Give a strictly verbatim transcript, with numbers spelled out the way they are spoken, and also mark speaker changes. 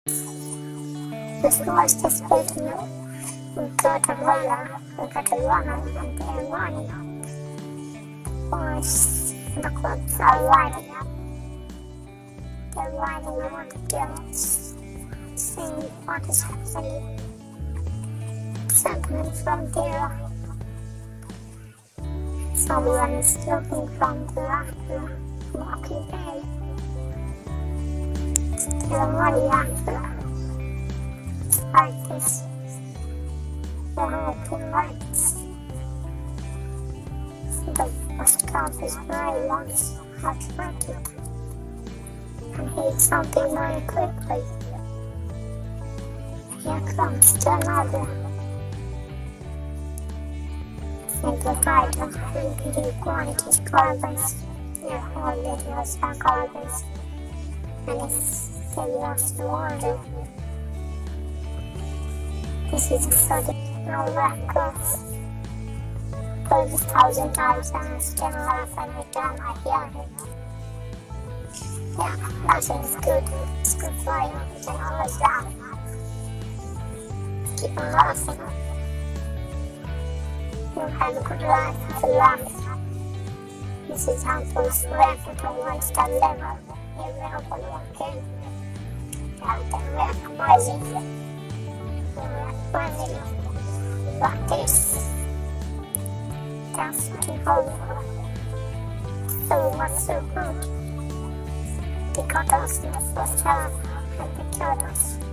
Speaker 1: The scores displayed no Guatemala, Guatemala, and Peruania. Boys, the clubs are lining up. They're lining on the girls, seeing what is happening. Something from there. Someone is looking from the after walking bay. Still money after. Like this. The open lights. The first cup is very once attracted. And hit something very quickly. Here comes the another. Simplified and repeating quantities carbons. Their whole videos are carbons. And it's they lost the water. This is a sudden no records. thirty thousand times and I still laugh every time I hear it. Yeah, nothing's good. It's good for you. You can always laugh. Keep on laughing. You have a good life to laugh. This is how those reputable ones that level. You will be walking. And they recognize it. Recognize it. Like this. That's the whole. So what's so good? They got us in the first half and they killed us.